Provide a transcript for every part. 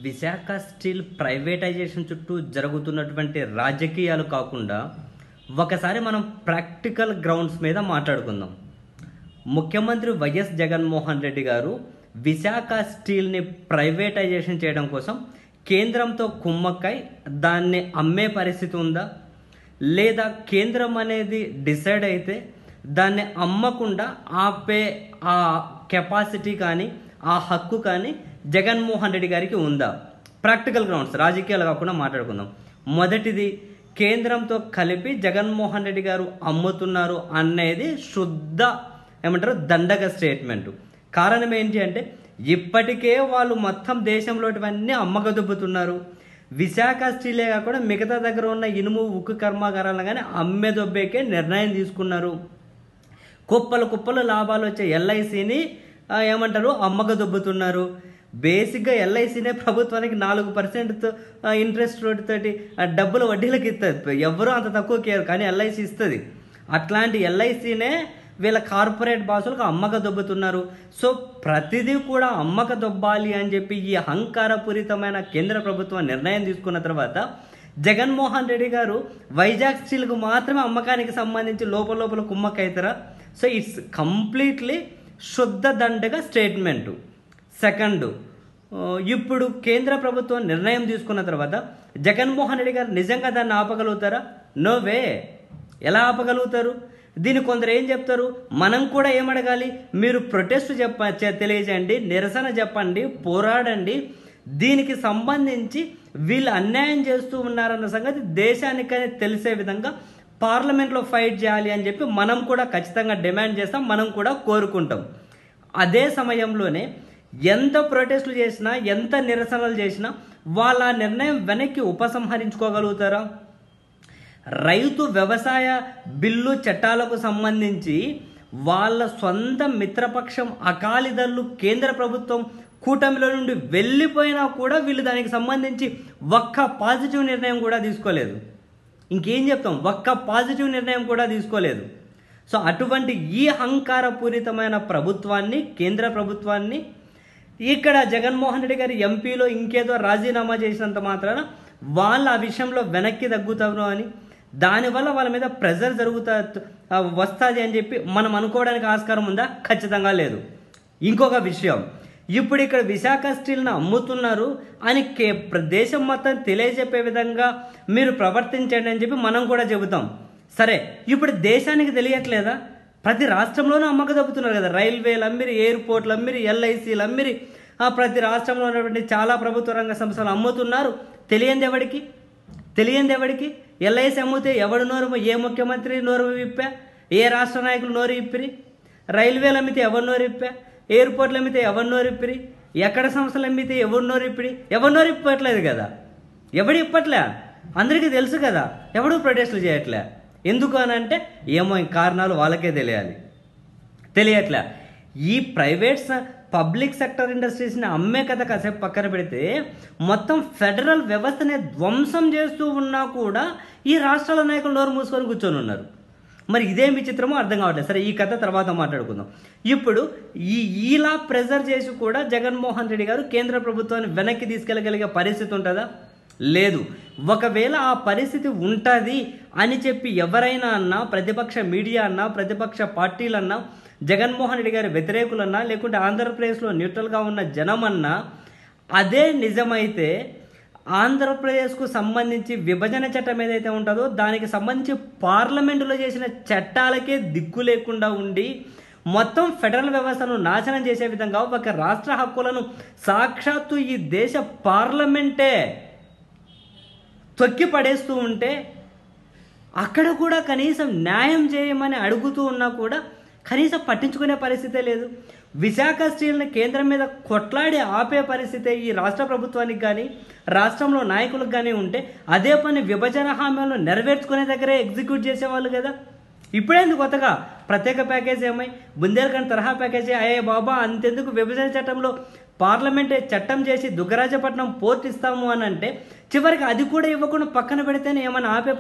Visakha steel privatisation చుట్టూ జరుగుతున్నటువంటి రాజకీయాలు కాకుండా ఒకసారి మనం ప్రాక్టికల్ గ్రౌండ్స్ మీద మాట్లాడుకుందాం. ముఖ్యమంత్రి వైఎస్ జగన్మోహన్ రెడ్డి గారు విశాఖ స్టీల్ని ప్రైవేటైజేషన్ చేయడం కోసం కేంద్రంతో కుమ్మక్కై దాన్ని అమ్మే పరిస్థితి ఉందా, లేదా కేంద్రం అనేది డిసైడ్ అయితే దాన్ని అమ్మకుండా ఆపే ఆ కెపాసిటీ కానీ ఆ హక్కు కానీ జగన్మోహన్ రెడ్డి గారికి ఉందా? ప్రాక్టికల్ గ్రౌండ్స్, రాజకీయాలు కాకుండా మాట్లాడుకుందాం. మొదటిది, కేంద్రంతో కలిపి జగన్మోహన్ రెడ్డి గారు అమ్ముతున్నారు అనేది శుద్ధ దండగ స్టేట్మెంట్. కారణం ఏంటి అంటే ఇప్పటికే వాళ్ళు మొత్తం దేశంలోటివన్నీ అమ్మకదొబ్బుతున్నారు. విశాఖ స్టీలే కాకుండా మిగతా దగ్గర ఉన్న ఇనుము ఉక్కు కర్మాగారాలను కానీ అమ్మేదొబ్బేకే నిర్ణయం తీసుకున్నారు. కుప్పలు కుప్పలు లాభాలు వచ్చే ఎల్ఐసిని అమ్మకదొబ్బుతున్నారు. బేసిక్గా ఎల్ఐసినే ప్రభుత్వానికి 4% ఇంట్రెస్ట్ తోటి డబ్బులు వడ్డీలకు ఇస్తుంది. ఎవరూ అంత తక్కువకి ఇవ్వరు, కానీ ఎల్ఐసి ఇస్తుంది. అట్లాంటి ఎల్ఐసినే వీళ్ళ కార్పొరేట్ బాసులకు అమ్మక దొబ్బుతున్నారు. సో ప్రతిదీ కూడా అమ్మక దొబ్బాలి అని చెప్పి ఈ అహంకారపూరితమైన కేంద్ర ప్రభుత్వం నిర్ణయం తీసుకున్న తర్వాత జగన్మోహన్ రెడ్డి గారు వైజాగ్ స్టీల్కు మాత్రమే అమ్మకానికి సంబంధించి లోపల కుమ్మక్కైతారా? సో ఇట్స్ కంప్లీట్లీ శుద్ధ దండగా స్టేట్మెంటు. సెకండ్, ఇప్పుడు కేంద్ర ప్రభుత్వం నిర్ణయం తీసుకున్న తర్వాత జగన్మోహన్ రెడ్డి గారు నిజంగా దాన్ని ఆపగలుగుతారా? No way. ఎలా ఆపగలుగుతారు? దీన్ని కొందరు ఏం చెప్తారు, మనం కూడా ఏమడగాలి, మీరు ప్రొటెస్ట్ తెలియజేయండి, నిరసన చెప్పండి, పోరాడండి, దీనికి సంబంధించి వీళ్ళు అన్యాయం చేస్తూ ఉన్నారన్న సంగతి దేశానికనే తెలిసే విధంగా పార్లమెంట్లో ఫైట్ చేయాలి అని చెప్పి మనం కూడా ఖచ్చితంగా డిమాండ్ చేస్తాం, మనం కూడా కోరుకుంటాం. అదే సమయంలోనే ఎంత ప్రొటెస్టులు చేసినా ఎంత నిరసనలు చేసినా వాళ్ళ నిర్ణయం వెనక్కి ఉపసంహరించుకోగలుగుతారా? రైతు వ్యవసాయ బిల్లు చట్టాలకు సంబంధించి వాళ్ళ సొంత మిత్రపక్షం అకాలీదళ్లు కేంద్ర ప్రభుత్వం కూటమిలో నుండి వెళ్ళిపోయినా కూడా వీళ్ళు దానికి సంబంధించి ఒక్క పాజిటివ్ నిర్ణయం కూడా తీసుకోలేదు. ఇంకేం చెప్తాం, ఒక్క పాజిటివ్ నిర్ణయం కూడా తీసుకోలేదు. సో అటువంటి ఈ అహంకారపూరితమైన ప్రభుత్వాన్ని, కేంద్ర ప్రభుత్వాన్ని ఇక్కడ జగన్మోహన్ రెడ్డి గారి ఎంపీలో ఇంకేదో రాజీనామా చేసినంత మాత్రాన వాళ్ళ ఆ విషయంలో వెనక్కి తగ్గుతారు అని, దానివల్ల వాళ్ళ మీద ప్రెజర్ వస్తుంది అని చెప్పి మనం అనుకోవడానికి ఆస్కారం ఉందా? ఖచ్చితంగా లేదు. ఇంకొక విషయం, ఇప్పుడు ఇక్కడ విశాఖ స్టీల్ను అమ్ముతున్నారు అని దేశం మొత్తం తెలియజెప్పే విధంగా మీరు ప్రవర్తించండి అని చెప్పి మనం కూడా చెబుతాం. సరే, ఇప్పుడు దేశానికి తెలియట్లేదా? ప్రతి రాష్ట్రంలోనూ అమ్మక దొబ్బుతున్నారు కదా. రైల్వేలు అమ్మిరి, ఎయిర్పోర్ట్లు అమ్మిరి, ఎల్ఐసీలు అమ్మిరి, ప్రతి రాష్ట్రంలో ఉన్నటువంటి చాలా ప్రభుత్వ రంగ సంస్థలు అమ్ముతున్నారు. తెలియంది ఎవడికి? ఎల్ఐసి అమ్మితే ఎవడు నోరు, ఏ ముఖ్యమంత్రి నోరు విప్పా, ఏ రాష్ట్ర నాయకులు నోరు ఇప్పిరి? రైల్వేలు అమ్మితే ఎవరు నోరు ఇప్పా, ఎయిర్పోర్ట్లు అమ్మితే ఎవరు నోరు ఇప్పిరి, ఎక్కడ సంస్థలు అమ్మితే ఎవరు నోరు ఇప్పిరి? ఎవరు నోరు ఇప్పట్లేదు కదా, ఎవడు ఇప్పట్లే, అందరికీ తెలుసు కదా, ఎవడు ప్రొటెస్టులు చేయట్లే. ఎందుకు అని అంటే ఏమో కారణాలు వాళ్ళకే తెలియట్లే. ఈ ప్రైవేట్ పబ్లిక్ సెక్టర్ ఇండస్ట్రీస్ని అమ్మే కథ కాసేపు పక్కన పెడితే మొత్తం ఫెడరల్ వ్యవస్థనే ధ్వంసం చేస్తూ ఉన్నా కూడా ఈ రాష్ట్రాల నాయకులు నోరు మూసుకొని కూర్చొని ఉన్నారు. మరి ఇదేం విచిత్రమో అర్థం కావట్లేదు. సరే, ఈ కథ తర్వాత మాట్లాడుకుందాం. ఇప్పుడు ఇలా ప్రెజర్ చేసి కూడా జగన్మోహన్ రెడ్డి గారు కేంద్ర ప్రభుత్వాన్ని వెనక్కి తీసుకెళ్ళగలిగే పరిస్థితి ఉంటుందా? లేదు. ఒకవేళ ఆ పరిస్థితి ఉంటుంది అని చెప్పి ఎవరైనా అన్నా, ప్రతిపక్ష మీడియా అన్నా, ప్రతిపక్ష పార్టీలన్నా, జగన్మోహన్ రెడ్డి గారి వ్యతిరేకులన్నా, లేకుంటే ఆంధ్రప్రదేశ్లో న్యూట్రల్గా ఉన్న జనమన్నా, అదే నిజమైతే ఆంధ్రప్రదేశ్కు సంబంధించి విభజన చట్టం ఏదైతే ఉంటుందో దానికి సంబంధించి పార్లమెంటులో చేసిన చట్టాలకే దిక్కు లేకుండా ఉండి మొత్తం ఫెడరల్ వ్యవస్థను నాశనం చేసే విధంగా ఒక రాష్ట్ర హక్కులను సాక్షాత్తు ఈ దేశ పార్లమెంటే తొక్కి పడేస్తూ ఉంటే అక్కడ కూడా కనీసం న్యాయం చేయమని అడుగుతూ ఉన్నా కూడా కనీసం పట్టించుకునే పరిస్థితే లేదు. విశాఖ స్టీల్ని కేంద్రం మీద కొట్లాడి ఆపే పరిస్థితే ఈ రాష్ట్ర ప్రభుత్వానికి కానీ రాష్ట్రంలో నాయకులకు కానీ ఉంటే అదే పని విభజన హామీలను నెరవేర్చుకునే దగ్గరే ఎగ్జిక్యూట్ చేసేవాళ్ళు కదా. ఇప్పుడేందుకు కొత్తగా ప్రత్యేక ప్యాకేజీ ఏమై బుందేల్ఖండ్ తరహా ప్యాకేజీ అయ్యే బాబా, అంతెందుకు విభజన చట్టంలో పార్లమెంటే చట్టం చేసి దుగ్గరాజపట్నం పోర్ట్ ఇస్తాము అని అంటే చివరికి అది కూడా ఇవ్వకుండా పక్కన పెడితేనే ఏమైనా ఆపే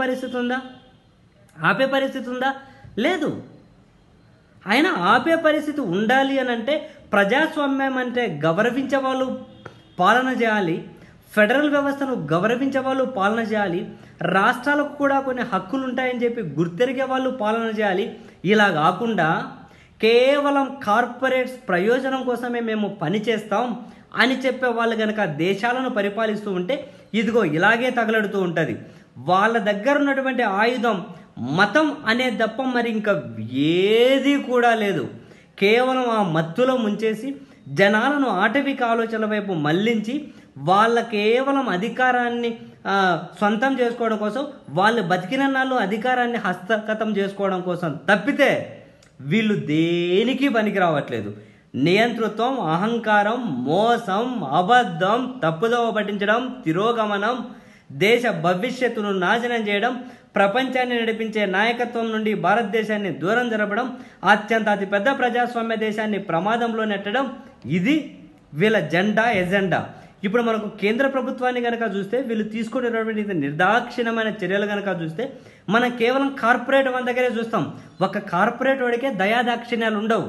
పరిస్థితి ఉందా? లేదు. అయినా ఆపే పరిస్థితి ఉండాలి అని అంటే ప్రజాస్వామ్యం అంటే గౌరవించే వాళ్ళు పాలన చేయాలి, ఫెడరల్ వ్యవస్థను గౌరవించే వాళ్ళు పాలన చేయాలి, రాష్ట్రాలకు కూడా కొన్ని హక్కులు ఉంటాయని చెప్పి గుర్తెరిగే వాళ్ళు పాలన చేయాలి. ఇలా కాకుండా కేవలం కార్పొరేట్స్ ప్రయోజనం కోసమే మేము పనిచేస్తాం అని చెప్పే వాళ్ళు కనుక దేశాలను పరిపాలిస్తూ ఉంటే ఇదిగో ఇలాగే తగలడుతూ ఉంటుంది. వాళ్ళ దగ్గర ఉన్నటువంటి ఆయుధం మతం అనే తప్ప మరి ఇంకా ఏది కూడా లేదు. కేవలం ఆ మత్తులో ముంచేసి జనాలను ఆటవిక ఆలోచనల వైపు మళ్లించి వాళ్ళ కేవలం అధికారాన్ని సొంతం చేసుకోవడం కోసం, వాళ్ళు బతికిన నాళ్ళు అధికారాన్ని హస్తగతం చేసుకోవడం కోసం తప్పితే వీళ్ళు దేనికి పనికి రావట్లేదు. నియంతృత్వం, అహంకారం, మోసం, అబద్ధం, తప్పుదోవ పట్టించడం, తిరోగమనం, దేశ భవిష్యత్తును నాశనం చేయడం, ప్రపంచాన్ని నడిపించే నాయకత్వం నుండి భారతదేశాన్ని దూరం జరపడం, అతిపెద్ద ప్రజాస్వామ్య దేశాన్ని ప్రమాదంలో నెట్టడం, ఇది వీళ్ళ ఎజెండా. ఇప్పుడు మనకు కేంద్ర ప్రభుత్వాన్ని కనుక చూస్తే వీళ్ళు తీసుకునేటువంటి నిర్దాక్షిణ్యమైన చర్యలు కనుక చూస్తే మనం కేవలం కార్పొరేట్ వాళ్ళ దగ్గరే చూస్తాం. ఒక కార్పొరేట్ వాడికే దయాదాక్షిణ్యాలు ఉండవు.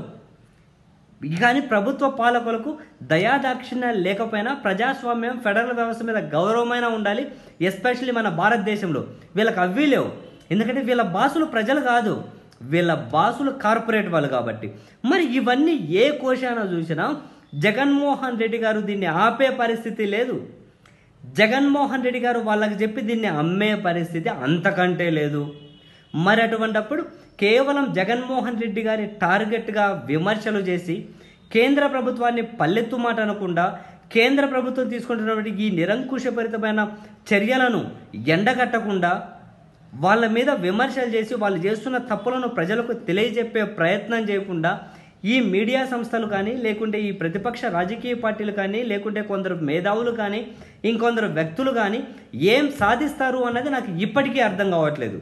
కానీ ప్రభుత్వ పాలకులకు దయాదాక్షిణ్యాలు లేకపోయినా ప్రజాస్వామ్యం, ఫెడరల్ వ్యవస్థ మీద గౌరవమైన ఉండాలి. ఎస్పెషల్లీ మన భారతదేశంలో వీళ్ళకి అవ్వీ లేవు. ఎందుకంటే వీళ్ళ బాసులు ప్రజలు కాదు, వీళ్ళ బాసులు కార్పొరేట్ వాళ్ళు కాబట్టి. మరి ఇవన్నీ ఏ కోశాన చూసినా జగన్మోహన్ రెడ్డి గారు దీన్ని ఆపే పరిస్థితి లేదు. జగన్మోహన్ రెడ్డి గారు వాళ్ళకి చెప్పి దీన్ని అమ్మే పరిస్థితి అంతకంటే లేదు. మరి అటువంటప్పుడు కేవలం జగన్మోహన్ రెడ్డి గారి టార్గెట్గా విమర్శలు చేసి కేంద్ర ప్రభుత్వాన్ని పల్లెత్తు మాట అనకుండా కేంద్ర ప్రభుత్వం తీసుకుంటున్నటువంటి ఈ నిరంకుశభరితమైన చర్యలను ఎండగట్టకుండా వాళ్ళ మీద విమర్శలు చేసి వాళ్ళు చేస్తున్న తప్పులను ప్రజలకు తెలియజెప్పే ప్రయత్నం చేయకుండా ఈ మీడియా సంస్థలు కానీ, లేకుంటే ఈ ప్రతిపక్ష రాజకీయ పార్టీలు కానీ, లేకుంటే కొందరు మేధావులు కానీ, ఇంకొందరు వ్యక్తులు కానీ ఏం సాధిస్తారు అన్నది నాకు ఇప్పటికీ అర్థం కావట్లేదు.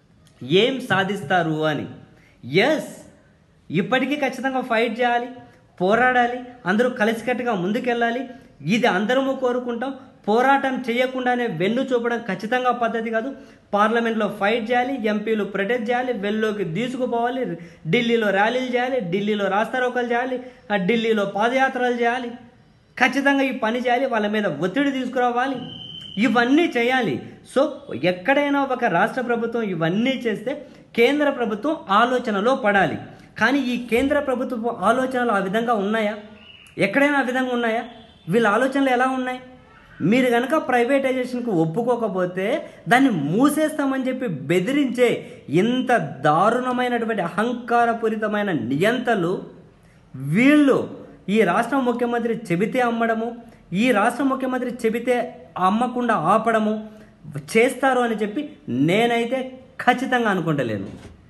ఏం సాధిస్తారు అని. ఎస్, ఇప్పటికీ ఖచ్చితంగా ఫైట్ చేయాలి, పోరాడాలి, అందరూ కలిసికట్టుగా ముందుకెళ్ళాలి. ఇది అందరము కోరుకుంటాం. పోరాటం చేయకుండానే వెన్ను చూపడం ఖచ్చితంగా పద్ధతి కాదు. పార్లమెంట్లో ఫైట్ చేయాలి, ఎంపీలు ప్రొటెక్ట్ చేయాలి, వెల్లోకి తీసుకుపోవాలి, ఢిల్లీలో ర్యాలీలు చేయాలి, ఢిల్లీలో రాస్తారోకలు చేయాలి, ఢిల్లీలో పాదయాత్రలు చేయాలి. ఖచ్చితంగా ఈ పని చేయాలి, వాళ్ళ మీద ఒత్తిడి తీసుకురావాలి, ఇవన్నీ చేయాలి. సో ఎక్కడైనా ఒక రాష్ట్ర ప్రభుత్వం ఇవన్నీ చేస్తే కేంద్ర ప్రభుత్వం ఆలోచనలో పడాలి. కానీ ఈ కేంద్ర ప్రభుత్వ ఆలోచనలు ఆ విధంగా ఉన్నాయా? ఎక్కడైనా ఆ విధంగా ఉన్నాయా? వీళ్ళ ఆలోచనలు ఎలా ఉన్నాయి? మీరు కనుక ప్రైవేటైజేషన్కు ఒప్పుకోకపోతే దాన్ని మూసేస్తామని చెప్పి బెదిరించే ఇంత దారుణమైనటువంటి అహంకారపూరితమైన నియంతలు వీళ్ళు ఈ రాష్ట్ర ముఖ్యమంత్రి చెబితే అమ్మడము, ఈ రాష్ట్ర ముఖ్యమంత్రి చెబితే అమ్మకుండా ఆపడము చేస్తారు అని చెప్పి నేనైతే ఖచ్చితంగా అనుకుంటలేను.